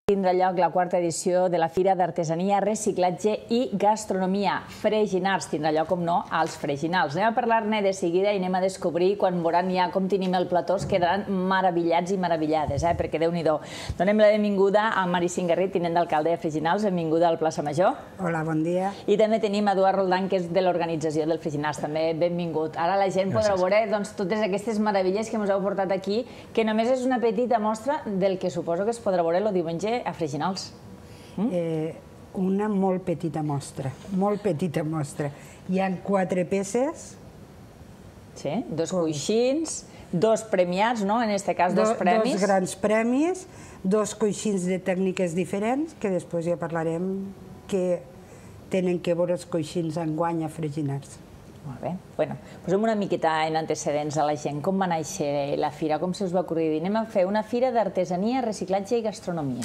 Tindrà lloc la quarta edició de la Fira d'Artesania, Reciclatge i Gastronomia. Freginals tindrà lloc, com no, als Freginals. Anem a parlar-ne de seguida i anem a descobrir, quan veuran ja com tenim el plató, es quedaran meravillats i meravillades, perquè Déu-n'hi-do. Donem la benvinguda a Mari Singarrit, tinent d'alcalde de Freginals. Benvinguda al Plaça Major. Hola, bon dia. I també tenim Eduard Roldán, que és de l'organització del Freginals. També benvingut. Ara la gent podrà veure totes aquestes meravelles que ens heu portat aquí, que només és una petita mostra del que suposo que es podrà veure el diumenge a Freginals. Una molt petita mostra, molt petita mostra. Hi ha 4 peces. Sí, 2 coixins, 2 premiats, no? En aquest cas, 2 premis. 2 grans premis, 2 coixins de tècniques diferents, que després ja parlarem que tenen que veure els coixins enguany a Freginals. Molt bé. Bueno, posem una miqueta en antecedents a la gent. Com va néixer la fira? Com se us va acudir? Anem a fer una fira d'artesania, reciclatge i gastronomia.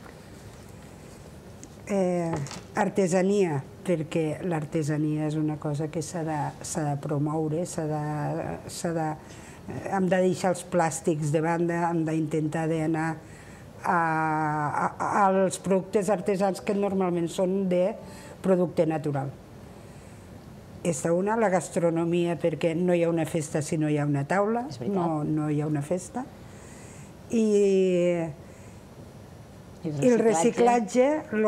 Artesania, perquè l'artesania és una cosa que s'ha de promoure, hem de deixar els plàstics de banda, hem d'intentar d'anar als productes artesans que normalment són de producte natural. Aquesta una, la gastronomia, perquè no hi ha una festa si no hi ha una taula, no hi ha una festa. I el reciclatge,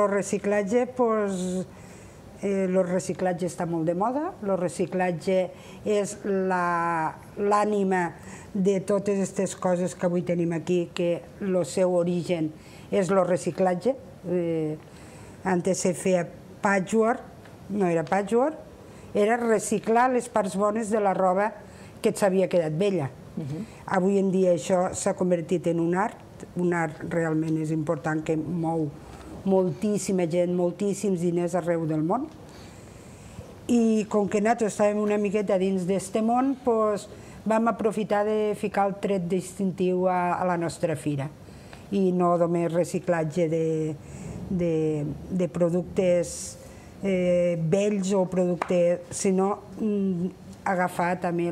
el reciclatge està molt de moda, el reciclatge és l'ànima de totes aquestes coses que avui tenim aquí, que el seu origen és el reciclatge. Antes se feia patchwork, no era patchwork, era reciclar les parts bones de la roba que et s'havia quedat vella. Avui en dia això s'ha convertit en un art realment és important, que mou moltíssima gent, moltíssims diners arreu del món. I com que nosaltres estàvem una miqueta dins d'aquest món, vam aprofitar de ficar el tret distintiu a la nostra fira. I no només reciclatge de productes vells o productes, sinó agafar també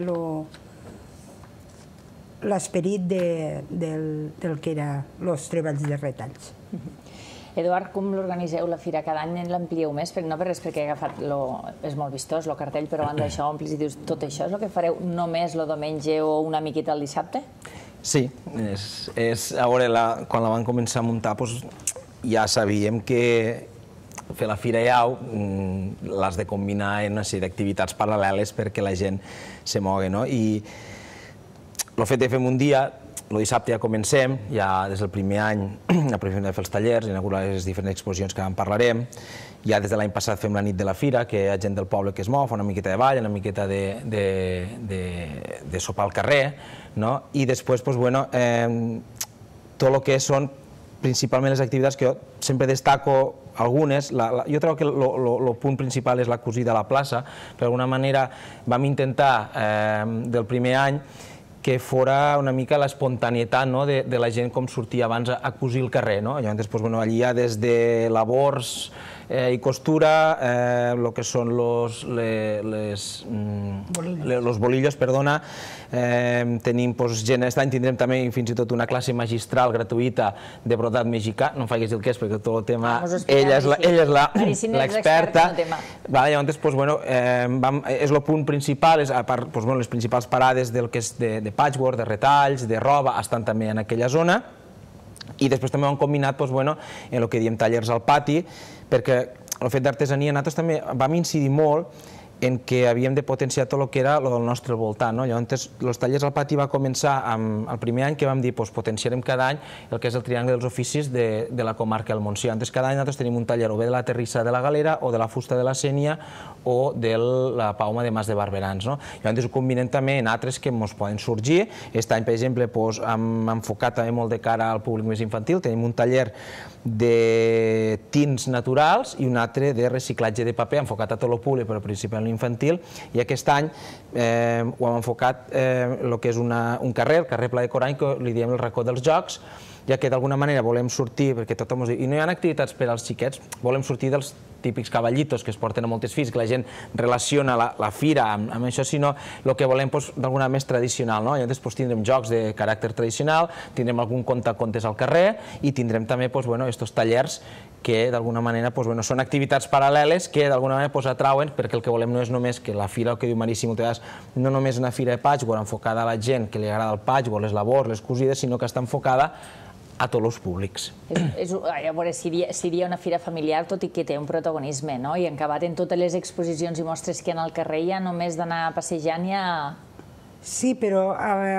l'esperit del que eren els treballs de retalls. Eduard, com l'organitzeu la fira? Cada any l'amplieu més? No per res, perquè és molt vistós el cartell, però abans d'això omplis i dius tot això és el que fareu només el diumenge o una miqueta el dissabte? Sí, a veure, quan la vam començar a muntar ja sabíem que fer la fira IAU l'has de combinar en una sèrie d'activitats paral·leles perquè la gent se mogui, no? I el fet de fer un dia, el dissabte ja comencem, ja des del primer any aprofitem de fer els tallers, inaugurar les diferents exposicions que en parlarem. Ja des de l'any passat fem la nit de la fira, que hi ha gent del poble que es mou, fa una miqueta de ball, una miqueta de sopar al carrer, i després, tot el que són principalment les activitats que jo sempre destaco algunes. Jo trobo que el punt principal és la cosida a la plaça. D'alguna manera vam intentar del primer any que fora una mica l'espontanietat de la gent com sortia abans a cosir el carrer. Llavors, allí hi ha des de labors i costura, el que són los bolillos, perdona. Tenim gent, aquest any tindrem també fins i tot una classe magistral gratuïta de brodat mexicà. No em facis el que és, perquè tot el tema ella és l'experta. Llavors, és el punt principal, a part les principals parades del que és de patchwork, de retalls, de roba, estan també en aquella zona. I després també ho hem combinat en el que diem tallers al pati, perquè el fet d'artesania nosaltres també vam incidir molt en què havíem de potenciar tot el que era el del nostre voltant. Llavors, els tallers al pati va començar el primer any que vam dir potenciarem cada any el que és el triangle dels oficis de la comarca del Montsià. Cada any nosaltres tenim un taller o bé de la terrissa de la Galera o de la fusta de la Sénia o de la pauma de Mas de Barberans. Llavors ho combinem també en altres que ens poden sorgir. Aquest any, per exemple, hem enfocat també molt de cara al públic més infantil. Tenim un taller de tints naturals i un altre de reciclatge de paper, enfocat a tot el públic, però principalment infantil. I aquest any ho hem enfocat el que és un carrer, el carrer Pla de Corany, que li diem el racó dels jocs, ja que d'alguna manera volem sortir, perquè tothom ens diu, i no hi ha activitats per als xiquets, volem sortir dels típics cavallitos que es porten a moltes fires, que la gent relaciona la fira amb això, sinó el que volem d'alguna més tradicional. Llavors tindrem jocs de caràcter tradicional, tindrem algun contes al carrer i tindrem també aquests tallers que d'alguna manera són activitats paral·leles que d'alguna manera atrauen, perquè el que volem no és només que la fira, el que diu Maríssim moltes vegades, no només una fira de patchwork enfocada a la gent que li agrada el patchwork, les labors, les cosides, sinó que està enfocada a tots els públics. A veure, seria una fira familiar, tot i que té un protagonisme, no? I acabat en totes les exposicions i mostres que hi ha al carrer, ja només d'anar passejant ja... Sí, però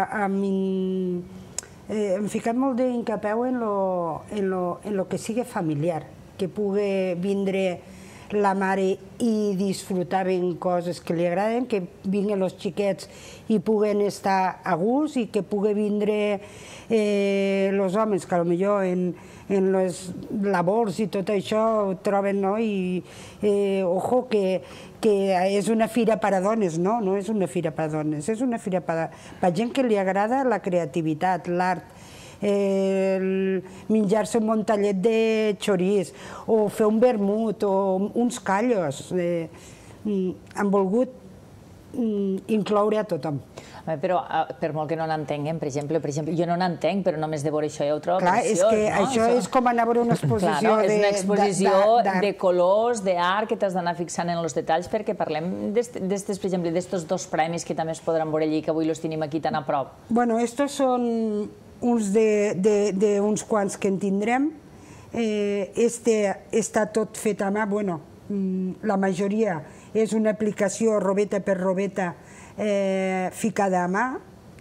hem ficat molt d'incapeu en lo que sigui familiar, que pugui vindre la mare i disfrutar ben coses que li agraden, que vinguin els xiquets i puguen estar a gust i que pugui vindre els homes que potser en les labors i tot això ho troben, no? I ojo, que és una fira per a dones, no és una fira per a dones, és una fira per a gent que li agrada la creativitat, l'art, menjar-se un montallet de xoriç, o fer un vermut, o uns callos. Han volgut incloure a tothom. Però per molt que no n'entenguem, per exemple, jo no n'entenc, però només de veure això ja ho trobo preciós. Clar, és que això és com anar a veure una exposició d'art. És una exposició de colors, d'art, que t'has d'anar fixant en els detalls, perquè parlem d'estos, per exemple, d'estos dos premis que també es podran veure allí, que avui els tenim aquí tan a prop. Bueno, estos són uns d'uns quants que en tindrem. Este està tot fet a mà, bueno, la majoria és una aplicació robeta per robeta ficada a mà.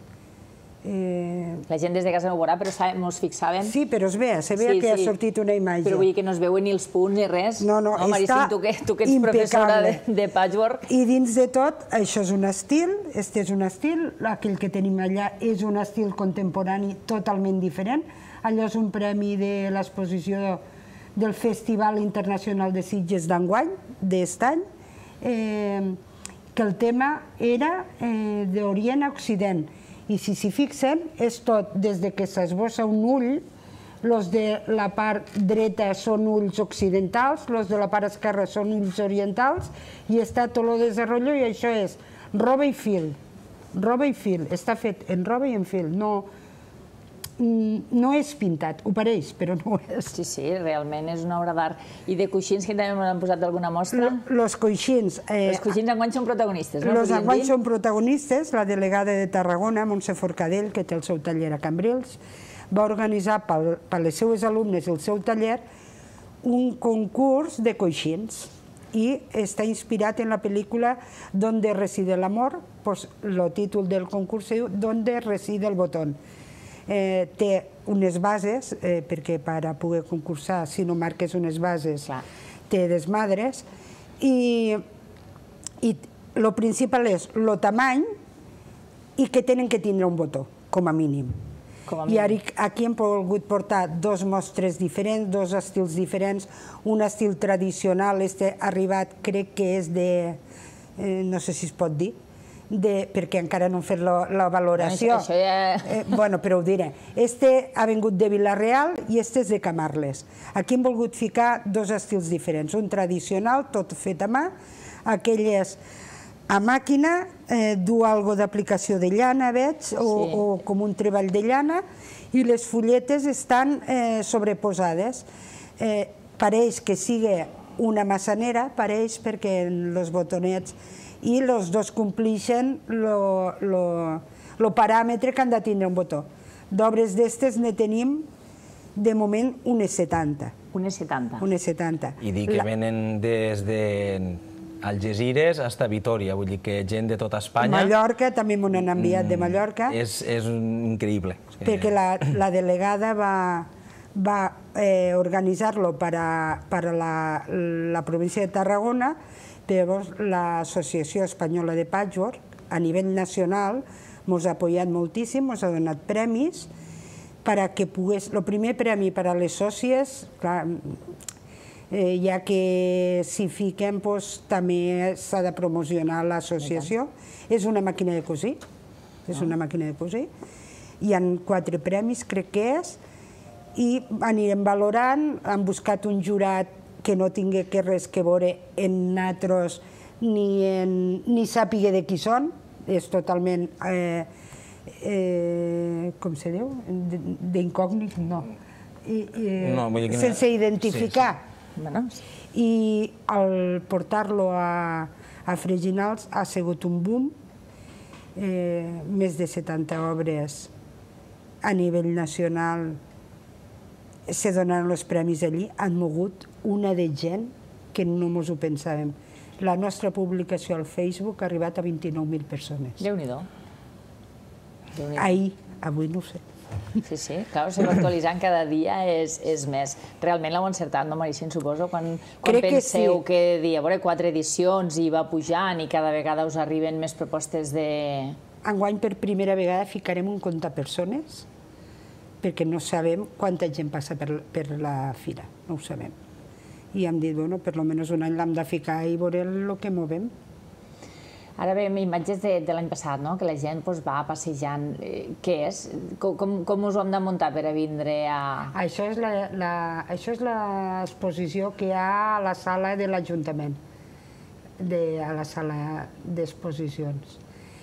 La gent des de casa no ho veurà, però ens fixàvem. Sí, però se ve que ha sortit una imatge. Però vull dir que no es veuen ni els punts ni res. No, està tu que ets professora de patchwork. I dins de tot, això és un estil, este és un estil, aquell que tenim allà és un estil contemporani totalment diferent. Allò és un premi de l'exposició del Festival Internacional de Sitges d'enguany, d'est any, que el tema era d'Orient a Occident. I si s'hi fixen, és tot des que s'esbossa un ull, els de la part dreta són ulls occidentals, els de la part esquerra són ulls orientals, i està tot el desenvolupament, i això és roba i fil. Roba i fil. Està fet en roba i en fil. No és pintat, ho pareix, però no ho és. Sí, realment és una obra d'art. I de coixins, que també m'han posat d'alguna mostra? Els coixins... Els coixins enguany són protagonistes, no? Els enguany són protagonistes. La delegada de Tarragona, Montse Forcadell, que té el seu taller a Cambrils, va organitzar per les seues alumnes el seu taller un concurs de coixins i està inspirat en la pel·lícula Donde reside el amor. El títol del concurs diu Donde reside el botón. Té unes bases, perquè per a poder concursar, si no marques unes bases, té desmadres, i el principal és el tamany i que tenen que tindre un botó, com a mínim. I aquí hem volgut portar dos mostres diferents, dos estils diferents, un estil tradicional, este arribat crec que és de, no sé si es pot dir, perquè encara no hem fet la valoració. Bueno, però ho diré. Este ha vingut de Vila-real i este és de Camarles. Aquí hem volgut ficar dos estils diferents. Un tradicional, tot fet a mà, aquell és a màquina, du algo d'aplicació de llana, veig, o com un treball de llana, i les fulletes estan sobreposades. Pareix que sigui una massanera, pareix, perquè els botonets i els dos complixen el paràmetre que han de tindre un botó. D'obres d'estes ne tenim, de moment, unes 70. Unes 70. Unes 70. I dir que venen des d'Algesires fins a Vitoria, vull dir que gent de tota Espanya... Mallorca, també m'ho han enviat de Mallorca. És increïble. Perquè la delegada va organitzar-lo per a la província de Tarragona, però l'Associació Espanyola de Patchwork, a nivell nacional, ens ha apoyat moltíssim, ens ha donat premis perquè pogués... El primer premi per a les sòcies, clar, ja que si fiquem, també s'ha de promocionar l'associació. És una màquina de cosir, és una màquina de cosir. Hi ha 4 premis, crec que és, i anirem valorant, han buscat un jurat que no tingui res que veure en nosaltres ni sàpiga de qui són, és totalment, com se diu, d'incògnit, no, sense identificar. I al portar-lo a Freginals ha sigut un boom, més de 70 obres a nivell nacional se donaran els premis allí, han mogut una de gent que no ens ho pensàvem. La nostra publicació al Facebook ha arribat a 29.000 persones. Déu-n'hi-do. Ahir, avui no ho sé. Sí, clar, s'ho va actualitzant cada dia és més. Realment l'heu encertat, no, Maricín, suposo? Quan penseu que a veure, 4 edicions i va pujant i cada vegada us arriben més propostes de... Enguany, per primera vegada, ficarem un compte persones perquè no sabem quanta gent passa per la fira, no ho sabem. I hem dit, bueno, per almenys un any l'hem de ficar i veure el que movem. Ara veiem imatges de l'any passat, que la gent va passejant. Què és? Com us ho hem de muntar per a vindre a... Això és l'exposició que hi ha a la sala de l'Ajuntament, a la sala d'exposicions.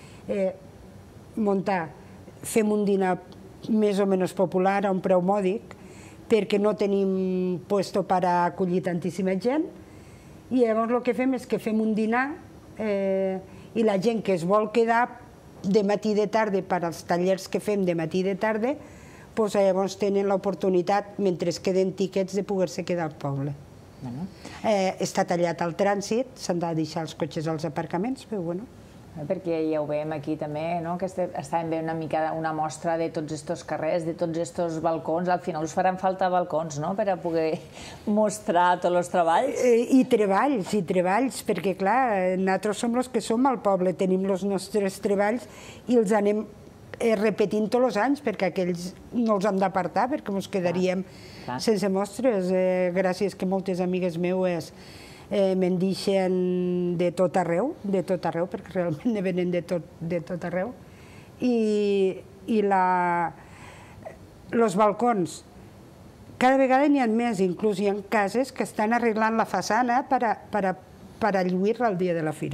Fem un dinar més o menys popular a un preu mòdic, perquè no tenim puesto per acollir tantíssima gent, i llavors el que fem és que fem un dinar i la gent que es vol quedar de matí i de tarda per als tallers que fem de matí i de tarda, llavors tenen l'oportunitat, mentre es queden tiquets, de poder-se quedar al poble. Està tallat el trànsit, s'han de deixar els cotxes als aparcaments, però bueno. Perquè ja ho veiem aquí també, que estàvem veient una mica una mostra de tots aquests carrers, de tots aquests balcons. Al final us faran falta balcons, no?, per a poder mostrar tots els treballs. I treballs, perquè clar, nosaltres som els que som al poble, tenim els nostres treballs i els anem repetint tots els anys, perquè aquells no els hem d'apartar, perquè ens quedaríem sense mostres. Gràcies que moltes amigues meues me'n deixen de tot arreu, perquè realment ne venen de tot arreu. I els balcons, cada vegada n'hi ha més, inclús hi ha cases que estan arreglant la façana per a lluir-la el dia de la fira.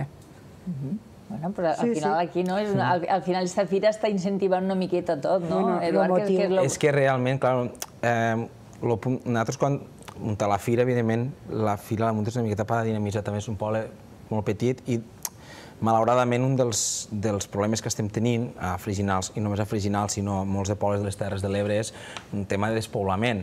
Però al final aquí, al final aquesta fira està incentivant una miqueta tot, no, Eduard? És que realment, clar, nosaltres quan muntar la fira, evidentment, la fira la muntes una miqueta per a dinamitzar, també és un poble molt petit i malauradament un dels problemes que estem tenint a Freginals, i no només a Freginals, sinó a molts de pobles de les Terres de l'Ebre, és un tema de despoblament.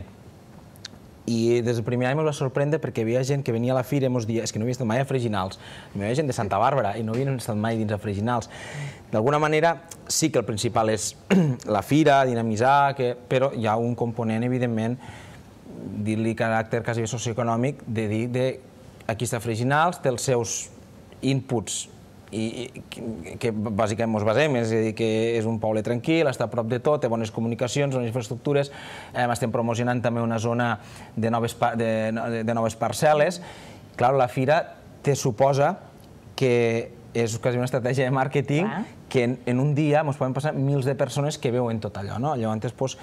I des del primer any ens va sorprendre perquè hi havia gent que venia a la fira i ens deia que no havia estat mai a Freginals. Hi havia gent de Santa Bàrbara i no havien estat mai dins a Freginals. D'alguna manera, sí que el principal és la fira, dinamitzar, però hi ha un component, evidentment, dir-li caràcter quasi socioeconòmic, de dir que aquí està Freginals, té els seus inputs que bàsicament ens basem, és a dir, que és un poble tranquil, està a prop de tot, té bones comunicacions, bones infraestructures, estem promocionant també una zona de noves parcel·les. Clar, la fira te suposa que és quasi una estratègia de màrqueting que en un dia ens poden passar milers de persones que veuen tot allò. Llavors,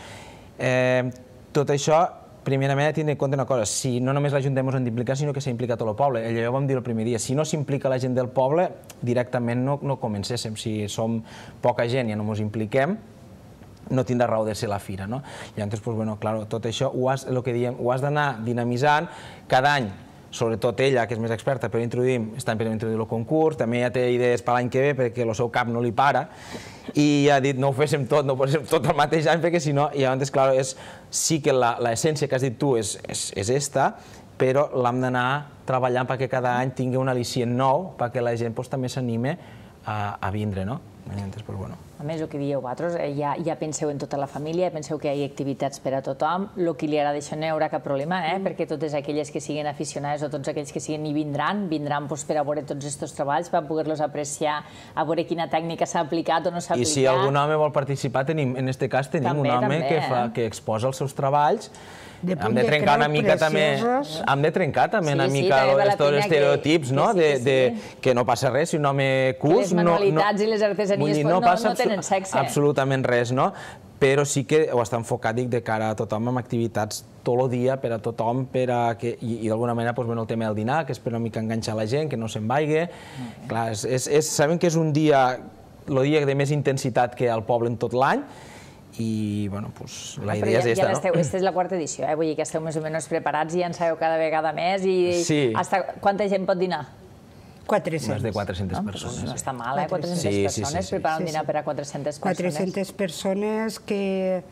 tot això, primerament, ha de tenir en compte una cosa, si no només l'Ajuntament ens ha d'implicar, sinó que s'ha implicat tot el poble. Allò ho vam dir el primer dia, si no s'implica la gent del poble, directament no comencéssim. Si som poca gent i no ens impliquem, no tindrà raó de ser la fira. Llavors, tot això ho has d'anar dinamitzant cada any. Sobretot ella, que és més experta, però està per introduir el concurs, també ja té idees per l'any que ve perquè el seu cap no li para, i ha dit no ho féssim tot, no ho féssim tot el mateix any, perquè si no, llavors, clar, sí que l'essència que has dit tu és esta, però l'hem d'anar treballant perquè cada any tingui un al·licient nou, perquè la gent també s'anime a vindre, no? A més, el que dieu vosaltres, ja penseu en tota la família, penseu que hi ha activitats per a tothom, el que li agrada això no hi haurà cap problema, perquè totes aquelles que siguin aficionades o tots aquells que siguin hi vindran per a veure tots aquests treballs, per poder-los apreciar, a veure quina tècnica s'ha aplicat o no s'ha aplicat. I si algun home vol participar, en aquest cas tenim un home que exposa els seus treballs. Hem de trencar una mica també una mica els estereotips, que no passa res si un home cus... Les manualitats i les artesanies no tenen sexe. Absolutament res, no? però sí que ho està enfocat de cara a tothom amb activitats tot el dia per a tothom, i d'alguna manera el tema del dinar, que és per una mica enganxar la gent, que no se'n vagi. Clar, sabem que és un dia, el dia de més intensitat que hi ha al poble en tot l'any, i la idea és aquesta, no? Aquesta és la quarta edició, vull dir que esteu més o menys preparats i en sabeu cada vegada més, i quanta gent pot dinar? 400. Més de 400 persones. No està mal, 400 persones, preparar un dinar per a 400 persones. 400 persones que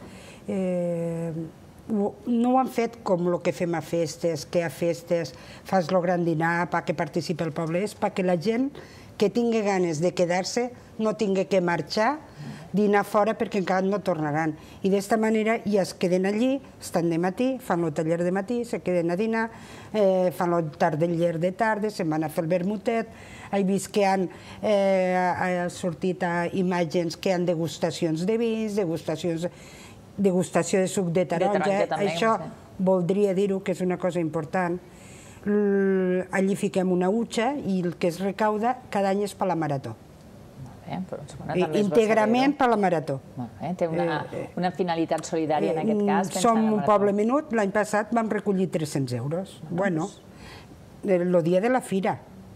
no ho han fet com el que fem a festes, que a festes fas el gran dinar perquè participi el poble, és perquè la gent que tingui ganes de quedar-se no tingui que marxar, dinar fora perquè encara no tornaran. I d'esta manera ja es queden allí, estan de matí, fan el taller de matí, se queden a dinar, fan el taller de tarda, se'n van a fer el vermutet. He vist que han sortit imatges que hi ha degustacions de vins, degustació de suc de taronja. Això voldria dir-ho, que és una cosa important. Allí fiquem una hutxa i el que es recauda cada any és per la marató. Íntegrament per la marató. Té una finalitat solidària en aquest cas. Som un poble menut, l'any passat vam recollir 300 euros. Bueno, el dia de la fira,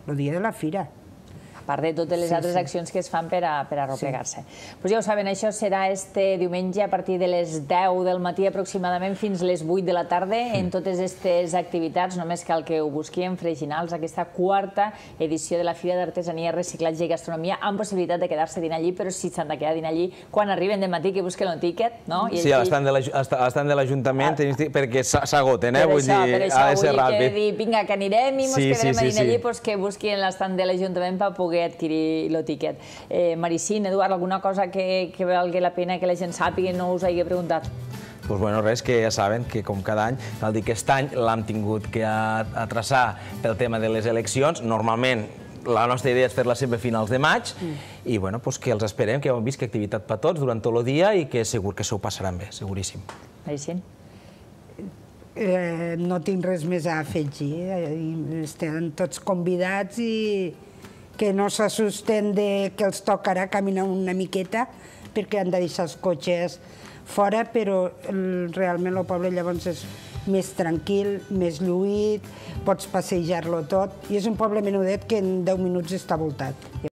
a part de totes les altres accions que es fan per a arreplegar-se. Ja ho saben, això serà este diumenge a partir de les 10 del matí aproximadament fins les 8 de la tarda en totes aquestes activitats. Només cal que ho busqui en Freginals, aquesta quarta edició de la Fira d'Artesania, Reciclatge i Gastronomia, amb possibilitat de quedar-se a dinar allí, però si s'han de quedar a dinar allí, quan arriben de matí que busquen el tíquet, no? Sí, a l'estant de l'Ajuntament, perquè s'agoten, vull dir, ha de ser ràpid. Per això vull dir, vinga, que anirem i ens quedarem a dinar allí, que busquin l'estant de l'Ajuntament per poder adquirir el tíquet. Maricín, Eduard, alguna cosa que valgui la pena que la gent sàpiga i no us hagi preguntat? Doncs res, que ja saben que com cada any, cal dir que aquest any l'hem tingut que traçar pel tema de les eleccions. Normalment la nostra idea és fer-la sempre a finals de maig i que els esperem, que heu vist que activitat per tots durant tot el dia i que segur que s'ho passaran bé, seguríssim. Maricín? No tinc res més a afegir. Estan tots convidats i que no s'assusten que els tocarà caminar una miqueta perquè han de deixar els cotxes fora, però realment el poble llavors és més tranquil, més lluït, pots passejar-lo tot i és un poble menudet que en 10 minuts està voltat.